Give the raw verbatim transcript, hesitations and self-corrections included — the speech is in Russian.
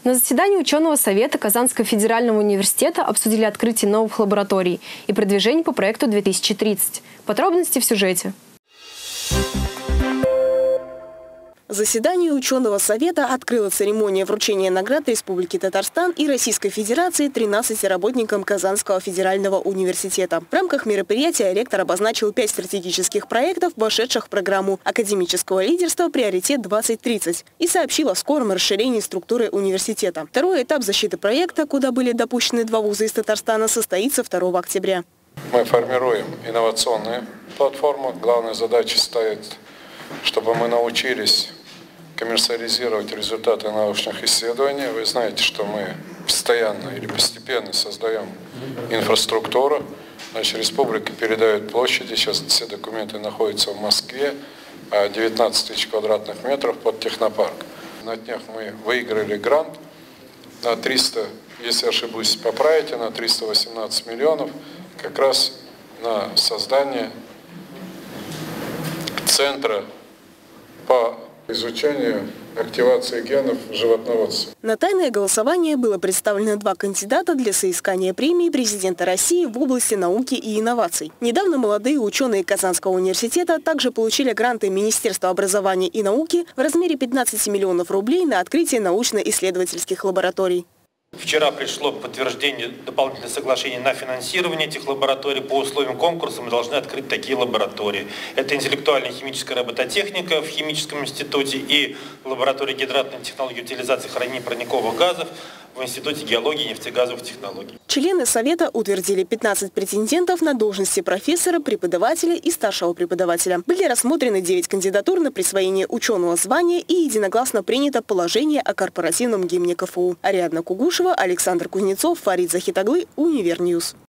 На заседании ученого совета Казанского федерального университета обсудили открытие новых лабораторий и продвижение по проекту две тысячи тридцать. Подробности в сюжете. Заседание ученого совета открыла церемония вручения наград Республики Татарстан и Российской Федерации тринадцати работникам Казанского федерального университета. В рамках мероприятия ректор обозначил пять стратегических проектов, вошедших в программу академического лидерства «Приоритет двадцать тридцать» и сообщил о скором расширении структуры университета. Второй этап защиты проекта, куда были допущены два вуза из Татарстана, состоится второго октября. Мы формируем инновационные платформы. Главная задача стоит, чтобы мы научились коммерциализировать результаты научных исследований. Вы знаете, что мы постоянно или постепенно создаем инфраструктуру. Значит, республика передает площади, сейчас все документы находятся в Москве, девятнадцать тысяч квадратных метров под технопарк. На днях мы выиграли грант на триста, если ошибусь, поправите, на триста восемнадцать миллионов, как раз на создание центра по изучению активации генов в животноводстве. На тайное голосование было представлено два кандидата для соискания премии президента России в области науки и инноваций. Недавно молодые ученые Казанского университета также получили гранты Министерства образования и науки в размере пятнадцати миллионов рублей на открытие научно-исследовательских лабораторий. Вчера пришло подтверждение дополнительного соглашения на финансирование этих лабораторий. По условиям конкурса мы должны открыть такие лаборатории. Это интеллектуальная химическая робототехника в химическом институте и лаборатория гидратной технологии утилизации хранения парниковых газов в Институте геологии и нефтегазовых технологий. Члены совета утвердили пятнадцать претендентов на должности профессора, преподавателя и старшего преподавателя. Были рассмотрены девять кандидатур на присвоение ученого звания и единогласно принято положение о корпоративном гимне КФУ. Ариадна Кугушева, Александр Кузнецов, Фарид Захитаглы, Универньюз.